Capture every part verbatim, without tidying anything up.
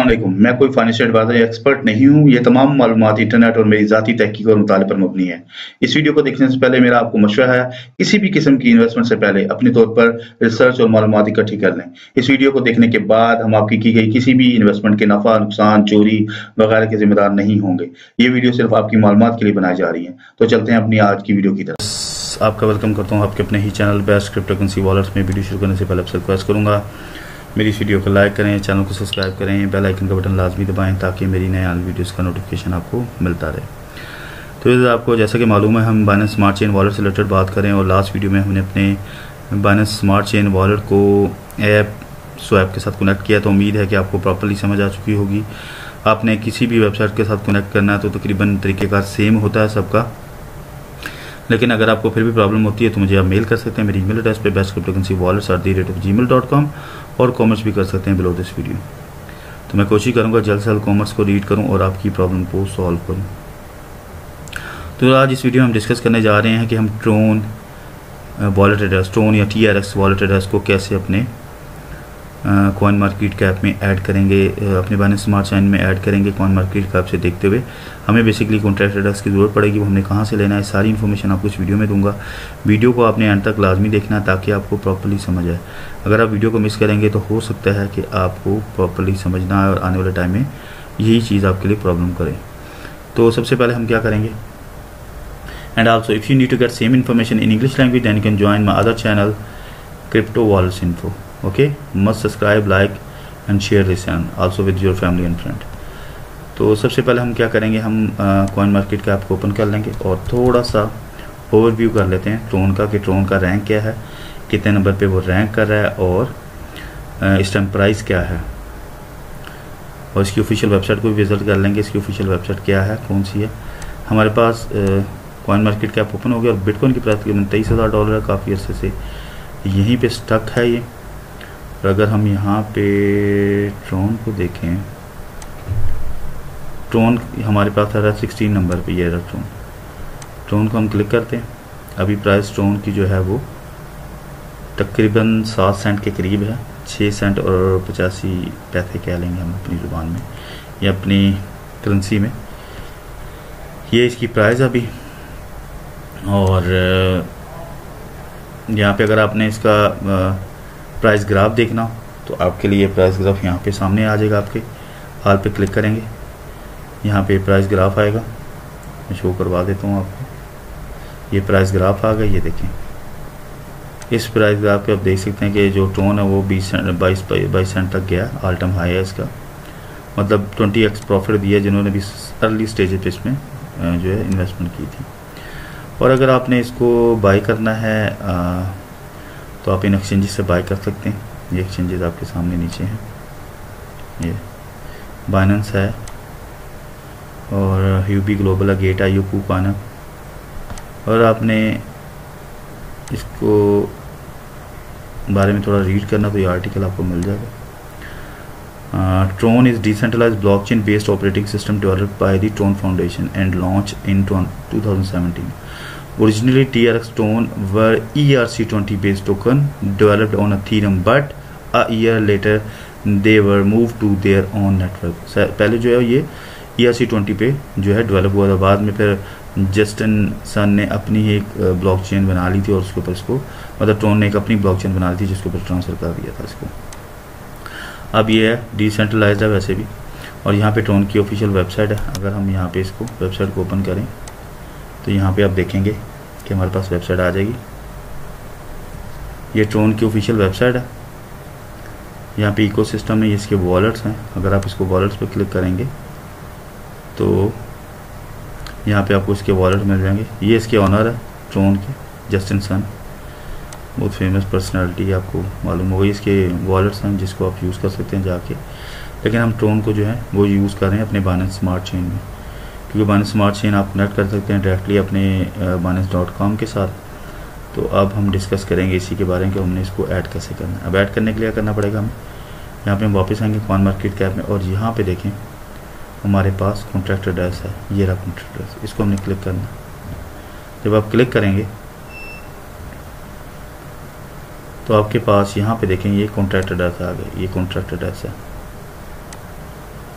अस्सलामुअलैकुम। मैं कोई फाइनेंशियल एडवाइजर या एक्सपर्ट नहीं हूँ। ये तमाम मालूमात इंटरनेट और मेरी ज़ाती तहकीक और मुताले पर मबनी है। इस वीडियो को देखने से पहले मेरा आपको मशवरा है, किसी भी किस्म की इन्वेस्टमेंट से पहले अपने तौर पर रिसर्च और मालूमात इकट्ठी कर लें। इस वीडियो को देखने के बाद हम आपकी की गई किसी भी इन्वेस्टमेंट के नफ़ा, नुकसान, चोरी वगैरह के ज़िम्मेदार नहीं होंगे। ये वीडियो सिर्फ आपकी मालूमात के लिए बनाई जा रही है। तो चलते हैं अपनी आज की वीडियो की तरफ। आपका वेलकम करता हूँ आपके अपने ही चैनल बेस्ट क्रिप्टोकरेंसी वॉलेट्स में। वीडियो शुरू करने से पहले आपसे रिक्वेस्ट करूँगा मेरी इस वीडियो को लाइक करें, चैनल को सब्सक्राइब करें, बेल आइकन का बटन लाजमी दबाएं ताकि मेरी नए आने वीडियोस का नोटिफिकेशन आपको मिलता रहे। तो इस आपको जैसा कि मालूम है हम बाइनेंस स्मार्ट चेन वॉलेट से रिलेटेड बात करें और लास्ट वीडियो में हमने अपने बाइनेंस स्मार्ट चेन वॉलेट को ऐप स्वैप के साथ कनेक्ट किया। तो उम्मीद है कि आपको प्रॉपर्ली समझ आ चुकी होगी। आपने किसी भी वेबसाइट के साथ कनेक्ट करना है तो तकरीबन तरीक़ेकार सेम होता है सबका, लेकिन अगर आपको फिर भी प्रॉब्लम होती है तो मुझे आप मेल कर सकते हैं मेरी ईमेल एड्रेस पे best cryptocurrency wallets at the rate of ji mail dot com और कॉमेंट्स भी कर सकते हैं बिलो दिस वीडियो। तो मैं कोशिश करूंगा जल्द से जल्द कॉमेंट्स को रीड करूं और आपकी प्रॉब्लम को सॉल्व करूं। तो आज इस वीडियो में हम डिस्कस करने जा रहे हैं कि हम ट्रोन वॉलेट एड्रेस, ट्रोन या T R X wallet address को कैसे अपने कॉइन मार्केट कैप में ऐड करेंगे, अपने बाइनेंस स्मार्ट चेन में ऐड करेंगे। कॉइन मार्केट कैप से देखते हुए हमें बेसिकली कॉन्ट्रैक्ट एड्रेस की ज़रूरत पड़ेगी, वो हमने कहाँ से लेना है, सारी इन्फॉर्मेशन आपको इस वीडियो में दूंगा। वीडियो को आपने एंड तक लाजमी देखना है ताकि आपको प्रॉपर्ली समझ आए। अगर आप वीडियो को मिस करेंगे तो हो सकता है कि आपको प्रॉपर्ली समझना है और आने वाले टाइम में यही चीज़ आपके लिए प्रॉब्लम करे। तो सबसे पहले हम क्या करेंगे, and also if you need to get same information in English language then you can join my other channel crypto wallets info. Okay, must subscribe, like and share this channel also with your family and friend. तो सबसे पहले हम क्या करेंगे, हम coin market cap को open कर लेंगे और थोड़ा सा ओवरव्यू कर लेते हैं ट्रोन का कि ट्रोन का रैंक क्या है, कितने नंबर पे वो रैंक कर रहा है और इस टाइम प्राइस क्या है, और इसकी ऑफिशियल वेबसाइट को भी विजिट कर लेंगे। इसकी ऑफिशियल वेबसाइट क्या है, कौन सी है। हमारे पास कॉइन मार्केट कैप ओपन हो गया और बिटकॉइन की प्राइस तकरीबन तेईस हज़ार डॉलर है। काफ़ी अर्से से यहीं पे स्टक है ये। और अगर हम यहाँ पे ट्रोन को देखें, ट्रोन हमारे पास आ रहा है सिक्सटीन नंबर पे, ये रहा ट्रोन। ट्रोन को हम क्लिक करते हैं। अभी प्राइस ट्रोन की जो है वो तकरीबन सात सेंट के करीब है, छः सेंट और पचासी पैसे कह लेंगे हम अपनी ज़ुबान में या अपनी करेंसी में। ये इसकी प्राइस अभी, और यहाँ पे अगर आपने इसका प्राइस ग्राफ देखना हो तो आपके लिए प्राइस ग्राफ यहाँ पे सामने आ जाएगा। आपके हाल पे क्लिक करेंगे, यहाँ पे प्राइस ग्राफ आएगा। मैं शो करवा देता हूँ आपको। ये प्राइस ग्राफ आ गया, ये देखें। इस प्राइस ग्राफ पे आप देख सकते हैं कि जो ट्रोन है वो बीस सेंट बाईस बाईस सेंट तक गया, ऑल टाइम हाई है इसका। मतलब ट्वेंटी एक्स प्रॉफिट दिया जिन्होंने भी अर्ली स्टेज पे इसमें जो है इन्वेस्टमेंट की थी। और अगर आपने इसको बाई करना है आ, तो आप इन एक्सचेंजेस से बाई कर सकते हैं। ये एक्सचेंजेस आपके सामने नीचे हैं, ये बाइनेंस है और यूबी ग्लोबल है, गेट आई, कूपन है। और आपने इसको बारे में थोड़ा रीड करना तो ये आर्टिकल आपको मिल जाएगा। Tron is decentralized blockchain based operating system developed by the Tron foundation and launch in two thousand seventeen. Originally, T R X Tron were E R C twenty based token developed on Ethereum, but a year later they were moved to their own network. पहले जो है ये E R C twenty पे जो है develop हुआ था, बाद में फिर जस्टिन सन ने अपनी ही एक ब्लॉकचेन बना ली थी और उसके ऊपर इसको, मतलब ट्रोन ने एक अपनी ब्लॉकचेन बना ली थी जिसके ऊपर ट्रांसफ़र कर दिया था इसको। अब ये है डिसेंट्रलाइज्ड है वैसे भी। और यहाँ पे ट्रोन की ऑफिशियल वेबसाइट है। अगर हम यहाँ पे इसको वेबसाइट को ओपन करें तो यहाँ पे आप देखेंगे कि हमारे पास वेबसाइट आ जाएगी। ये ट्रोन की ऑफिशियल वेबसाइट है। यहाँ पे इकोसिस्टम में इसके वॉलेट्स हैं। अगर आप इसको वॉलेट्स पे क्लिक करेंगे तो यहाँ पे आपको इसके वॉलेट मिल जाएंगे। ये इसके ऑनर है ट्रोन के, जस्टिन सन, बहुत फेमस पर्सनैलिटी, आपको मालूम होगा। इसके वॉलेट्स हैं जिसको आप यूज़ कर सकते हैं जाके। लेकिन हम ट्रोन को जो है वो यूज़ कर रहे हैं अपने बाइनेंस स्मार्ट चेन में, क्योंकि बाइनेंस स्मार्ट चेन आप कनेक्ट कर सकते हैं डायरेक्टली अपने बाइनेंस डॉट कॉम के साथ। तो अब हम डिस्कस करेंगे इसी के बारे में कि हमने इसको ऐड कैसे करना है। अब ऐड करने के लिए करना पड़ेगा हमें, यहाँ पे हम वापस आएंगे कॉइन मार्केट कैप में और यहाँ पे देखें हमारे पास कॉन्ट्रैक्ट एड्रेस है, ये रहा कॉन्ट्रैक्ट एड्रेस, इसको हमने क्लिक करना। जब आप क्लिक करेंगे तो आपके पास यहाँ पे देखें ये कॉन्ट्रैक्ट एड्रेस आ गया, ये कॉन्ट्रैक्ट एड्रेस है।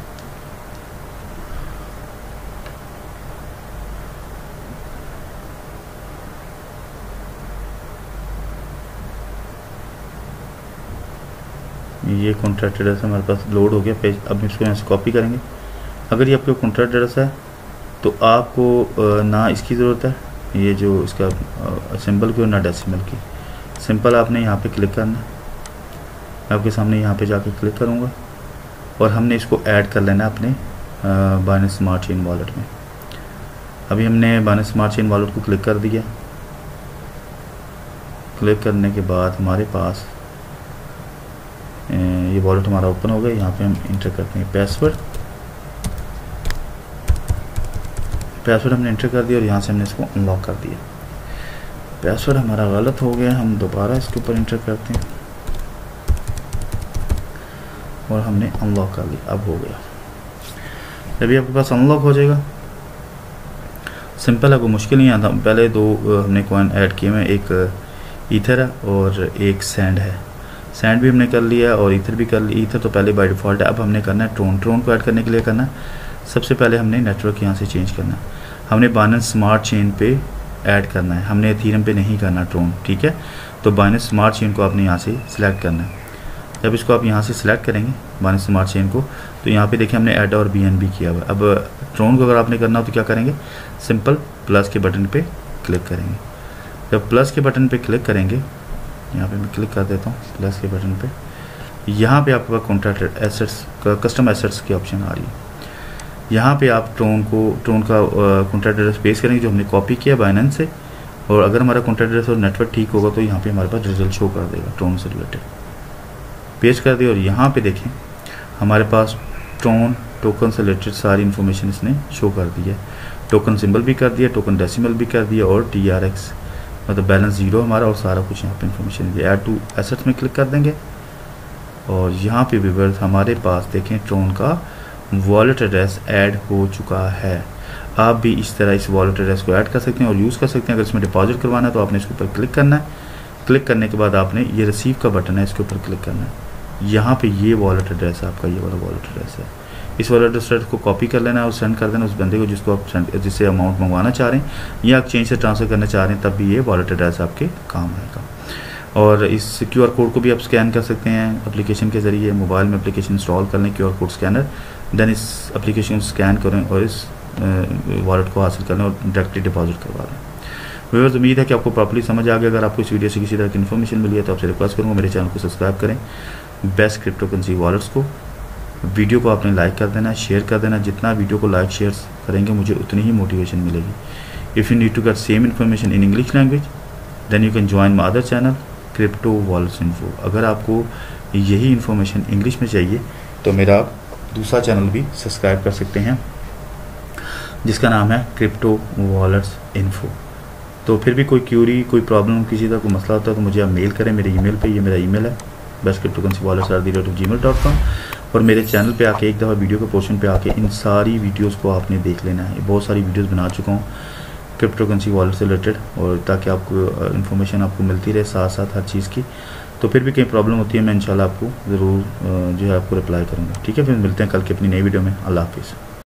ये कॉन्ट्रैक्ट एड्रेस हमारे पास लोड हो गया पेज। अब इसको यहाँ से कॉपी करेंगे। अगर ये आपका कॉन्ट्रैक्ट एड्रेस है तो आपको ना इसकी ज़रूरत है, ये जो इसका सिंबल की और ना डेसिमल की। सिंपल आपने यहाँ पे क्लिक करना है। मैं आपके सामने यहाँ पे जाके क्लिक करूँगा और हमने इसको ऐड कर लेना है अपने बाइनेंस स्मार्ट चेन वॉलेट में। अभी हमने बाइनेंस स्मार्ट चेन वॉलेट को क्लिक कर दिया। क्लिक करने के बाद हमारे पास ये वॉलेट हमारा ओपन हो गया। यहाँ पे हम इंटर करते हैं पासवर्ड। पासवर्ड हमने इंटर कर दिया और यहाँ से हमने इसको अनलॉक कर दिया। पासवर्ड हमारा गलत हो गया, हम दोबारा इसके ऊपर इंटर करते हैं और हमने अनलॉक कर लिया। अब हो गया। जब आपके पास अनलॉक हो जाएगा, सिंपल है, कोई मुश्किल नहीं आता। पहले दो हमने कॉइन ऐड किए हैं, एक ईथर है और एक सैंड है। सैंड भी हमने कर लिया और ईथर भी कर लिया। ईथर तो पहले बाय डिफ़ॉल्ट है। अब हमने करना है ट्रोन। ट्रोन को ऐड करने के लिए करना है, सबसे पहले हमने नेटवर्क यहाँ से चेंज करना है। हमने बाइनेंस स्मार्ट चेन पे ऐड करना है, हमने एथेरियम पे नहीं करना ट्रोन, ठीक है। तो बाइनेंस स्मार्ट चेन को आपने यहाँ से सिलेक्ट करना है। जब इसको आप यहाँ से सिलेक्ट करेंगे बाइनेंस स्मार्ट चेन को, तो यहाँ पे देखिए हमने ऐड और बी एन बी किया हुआ है। अब ट्रोन को अगर आपने करना हो तो क्या करेंगे, सिंपल प्लस के बटन पे क्लिक करेंगे। जब प्लस के बटन पे क्लिक करेंगे, यहाँ पे मैं क्लिक कर देता हूँ प्लस के बटन पे, यहाँ पे आपके पास कॉन्ट्रैक्ट एसेट्स का कस्टम एसेट्स की ऑप्शन आ रही है। यहाँ पे आप ट्रोन को ट्रोन का कॉन्ट्रैक्ट एड्रेस पेस्ट करेंगे जो हमने कॉपी किया बाइनेंस से, और अगर हमारा कॉन्ट्रैक्ट एड्रेस और नेटवर्क ठीक होगा तो यहाँ पे हमारे पास रिजल्ट शो कर देगा ट्रोन से रिलेटेड। पेस्ट कर दिया और यहाँ पे देखें हमारे पास ट्रोन टोकन से रिलेटेड सारी इन्फॉर्मेशन इसने शो कर दी है। टोकन सिंबल भी कर दिया, टोकन डेसिमल भी कर दिया और टी आर एक्स मतलब बैलेंस जीरो हमारा, और सारा कुछ यहाँ पे इन्फॉर्मेशन दिया। ऐड टू एसेट्स में क्लिक कर देंगे और यहाँ पे व्यूअर्स हमारे पास देखें ट्रोन का वॉलेट एड्रेस ऐड हो चुका है। आप भी इस तरह इस वॉलेट एड्रेस को ऐड कर सकते हैं और यूज़ कर सकते हैं। अगर इसमें डिपॉजिट करवाना है तो आपने इसके ऊपर क्लिक करना है। क्लिक करने के बाद आपने ये रिसीव का बटन है, इसके ऊपर क्लिक करना है। यहाँ पे ये वॉलेट एड्रेस है आपका, ये वाला वॉलेट एड्रेस है। इस वॉलेट एड्रेस को कॉपी कर लेना है और सेंड कर देना उस बंदे को जिसको आप सेंड जिससे अमाउंट मंगवाना चाह रहे हैं या एक्सचेंज से ट्रांसफ़र करना चाह रहे हैं, तब भी ये वॉलेट एड्रेस आपके काम आएगा। और इस क्यू आर कोड को भी आप स्कैन कर सकते हैं एप्लीकेशन के ज़रिए। मोबाइल में एप्लीकेशन इंस्टॉल कर लें Q R code scanner, then इस एप्लीकेशन को स्कैन करें और इस वॉलेट को हासिल कर लें और डायरेक्टली डिपॉजिट करवा लें। व्यूअर्स, उम्मीद है कि आपको प्रॉपर्ली समझ आ गया। अगर आपको इस वीडियो से किसी तरह की इन्फॉर्मेशन मिली है तो आपसे रिक्वेस्ट करूँगा मेरे चैनल को सब्सक्राइब करें बेस्ट क्रिप्टो करेंसी वॉलेट्स को। वीडियो को आपने लाइक कर देना, शेयर कर देना। जितना वीडियो को लाइक शेयर करेंगे मुझे उतनी ही मोटिवेशन मिलेगी। If you need to get same information in English language then you can join my other channel crypto wallets info. अगर आपको यही इन्फॉर्मेशन इंग्लिश में चाहिए तो मेरा दूसरा चैनल भी सब्सक्राइब कर सकते हैं जिसका नाम है क्रिप्टो वॉलेट्स इन्फो। तो फिर भी कोई क्यूरी, कोई प्रॉब्लम, किसी तरह कोई मसला होता है तो मुझे आप मेल करें मेरे ईमेल पे। ये मेरा ईमेल है best crypto currency wallets at the rate of ji mail dot com. और मेरे चैनल पे आके एक दफ़ा वीडियो के पोर्शन पे आके इन सारी वीडियोस को आपने देख लेना है। बहुत सारी वीडियोस बना चुका हूँ क्रिप्टो करेंसी वॉलेट से रिलेटेड, और ताकि आपको इन्फॉर्मेशन आपको मिलती रहे साथ साथ हर चीज़ की। तो फिर भी कहीं प्रॉब्लम होती है मैं इंशाल्लाह आपको ज़रूर जो है आपको रिप्लाई करूँगा। ठीक है, फिर मिलते हैं कल की अपनी नई वीडियो में। अल्लाह हाफिज़।